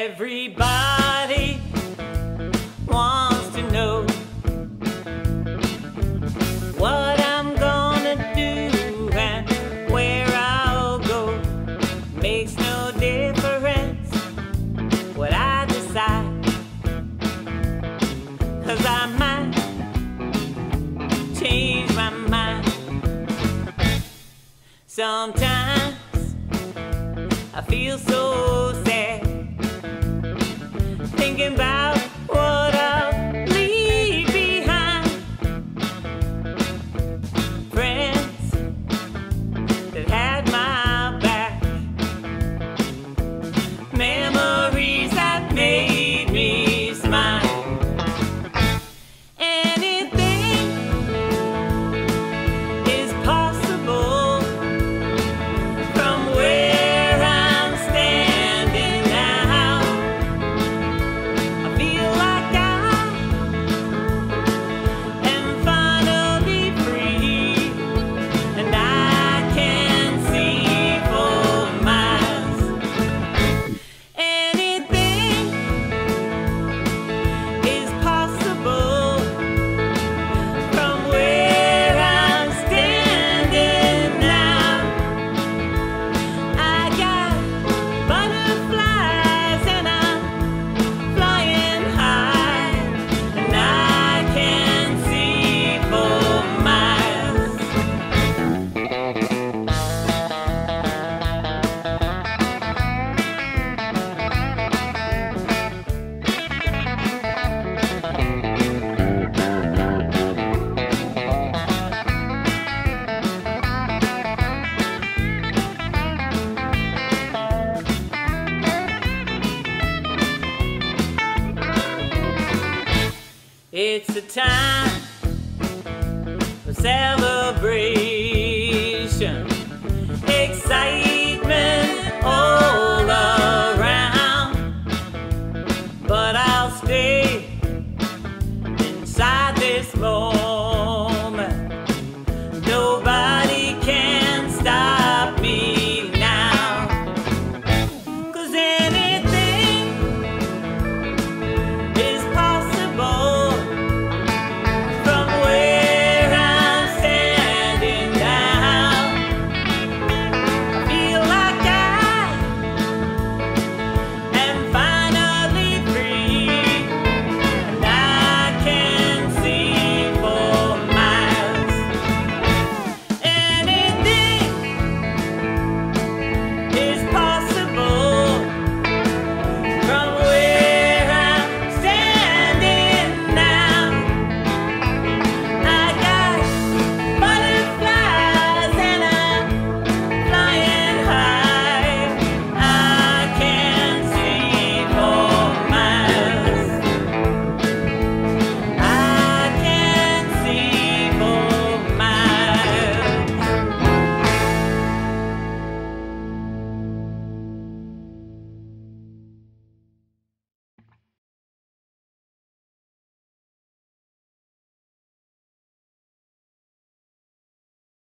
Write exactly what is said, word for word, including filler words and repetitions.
Everybody wants to know what I'm gonna do and where I'll go. Makes no difference what I decide, 'cause I might change my mind. Sometimes I feel so sad, thinking about what I'll leave behind. Friends that had my back, memories that made me smile. Anything is possible from where I'm standing now. I feel like I am finally free, and I can see for miles. Anything is possible from where I'm standing now. I got butterflies and I'm flying high, and I can see for miles. It's the time for celebration.